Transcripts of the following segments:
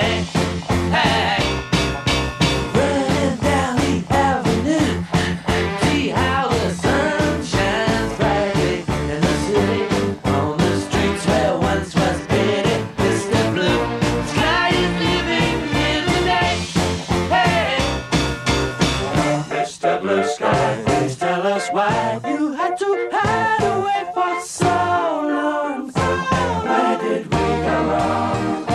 day. Hey, running down the avenue, see how the sun shines brightly in the city, on the streets where once was pity. Mr. Blue Sky is living here today. Hey, Mr. Blue Sky, please tell us why you had to hide away for so long. Where did we go wrong?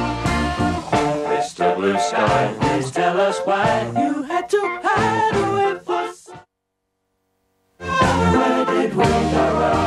Mr. Blue Sky, please tell us why you had to hide away for so long. Where did we go wrong?